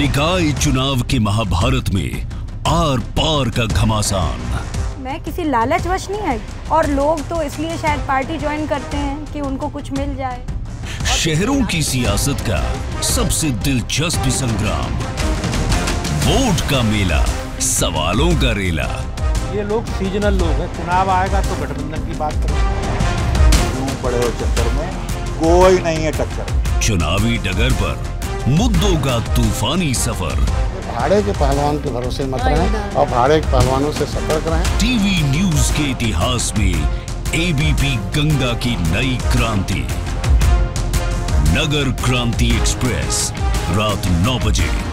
निकाय चुनाव के महाभारत में आर पार का घमासान। मैं किसी लालचवश नहीं आई, और लोग तो इसलिए शायद पार्टी ज्वाइन करते हैं कि उनको कुछ मिल जाए। शहरों की सियासत का सबसे दिलचस्प संग्राम, वोट का मेला, सवालों का रेला। ये लोग सीजनल लोग हैं, चुनाव आएगा तो गठबंधन की बात करेंगे। बड़े चक्कर में कोई नहीं है टक्कर। चुनावी डगर पर मुद्दों का तूफानी सफर। भाड़े के पहलवान के भरोसे मत रहें और भाड़े के पहलवानों से सतर्क रहें। टीवी न्यूज के इतिहास में एबीपी गंगा की नई क्रांति। नगर क्रांति एक्सप्रेस रात 9 बजे।